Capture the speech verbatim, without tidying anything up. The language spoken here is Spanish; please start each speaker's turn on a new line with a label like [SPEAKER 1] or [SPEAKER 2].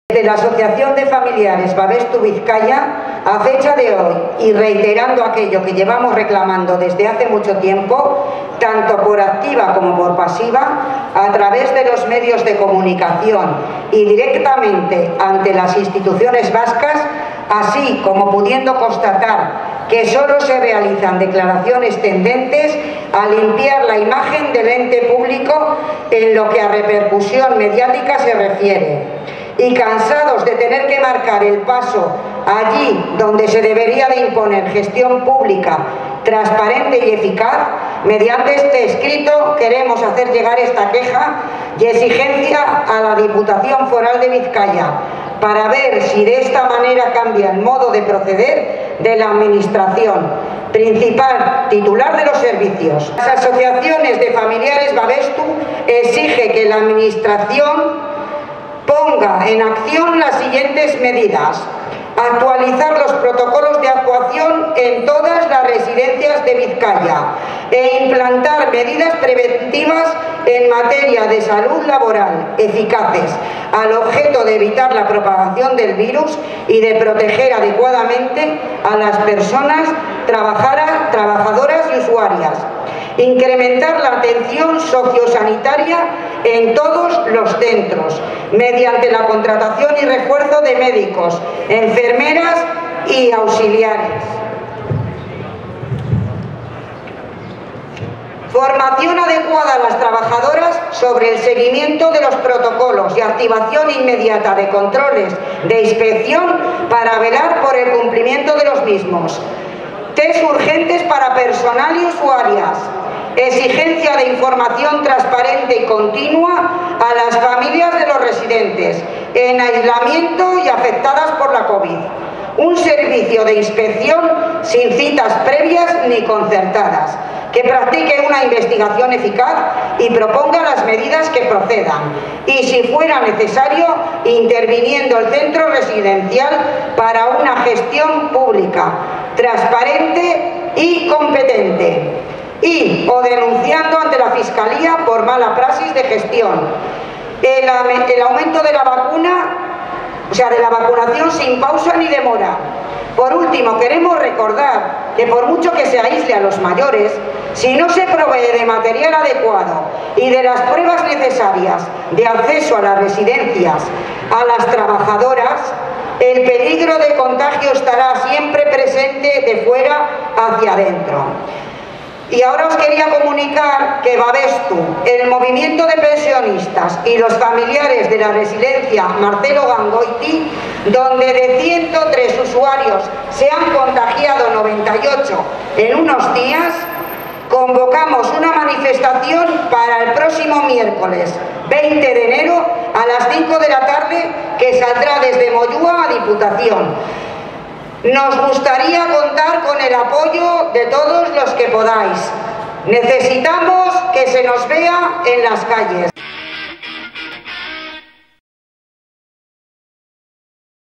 [SPEAKER 1] De la Asociación de Familiares Babestu Vizcaya, a fecha de hoy, y reiterando aquello que llevamos reclamando desde hace mucho tiempo, tanto por activa como por pasiva, a través de los medios de comunicación y directamente ante las instituciones vascas, así como pudiendo constatar que solo se realizan declaraciones tendentes a limpiar la imagen del ente público en lo que a repercusión mediática se refiere. Y cansados de tener que marcar el paso allí donde se debería de imponer gestión pública, transparente y eficaz, mediante este escrito queremos hacer llegar esta queja y exigencia a la Diputación Foral de Vizcaya para ver si de esta manera cambia el modo de proceder de la Administración, principal titular de los servicios. Las asociaciones de familiares Babestu exige que la Administración ponga en acción las siguientes medidas: actualizar los protocolos de actuación en todas las residencias de Vizcaya e implantar medidas preventivas en materia de salud laboral eficaces, al objeto de evitar la propagación del virus y de proteger adecuadamente a las personas trabajadoras y usuarias. Incrementar la atención sociosanitaria en todos los centros, mediante la contratación y refuerzo de médicos, enfermeras y auxiliares. Formación adecuada a las trabajadoras sobre el seguimiento de los protocolos y activación inmediata de controles de inspección para velar por el cumplimiento de los mismos. Test urgentes para personal y usuarias. Exigencia de información transparente y continua a las familias de los residentes en aislamiento y afectadas por la COVID. Un servicio de inspección sin citas previas ni concertadas, que practique una investigación eficaz y proponga las medidas que procedan, y si fuera necesario, interviniendo el centro residencial para una gestión pública, transparente y competente, y o denunciando ante la Fiscalía por mala praxis de gestión. El, el aumento de la vacuna, o sea, de la vacunación sin pausa ni demora. Por último, queremos recordar que por mucho que se aísle a los mayores, si no se provee de material adecuado y de las pruebas necesarias de acceso a las residencias a las trabajadoras, el peligro de contagio estará siempre presente de fuera hacia adentro. Y ahora os quería comunicar que Babestu, el movimiento de pensionistas y los familiares de la residencia Marcelo Gangoiti, donde de ciento tres usuarios se han contagiado noventa y ocho en unos días, convocamos una manifestación para el próximo miércoles veinte de enero a las cinco de la tarde, que saldrá desde Moyúa a Diputación. Nos gustaría contar con el apoyo de todos los que podáis. Necesitamos que se nos vea en las calles.